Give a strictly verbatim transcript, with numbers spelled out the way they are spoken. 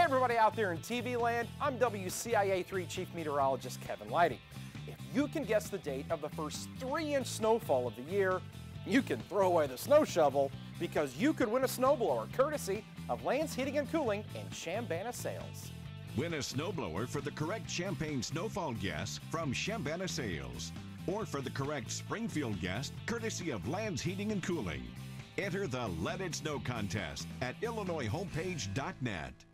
everybody out there in T V land, I'm W C I A three Chief Meteorologist Kevin Leidy. If you can guess the date of the first three inch snowfall of the year, you can throw away the snow shovel because you could win a snowblower courtesy of Lanz Heating and Cooling and Chambana Sales. Win a snowblower for the correct Champagne snowfall guess from Chambana Sales, or for the correct Springfield guess courtesy of Lanz Heating and Cooling. Enter the Let It Snow contest at illinois homepage dot net.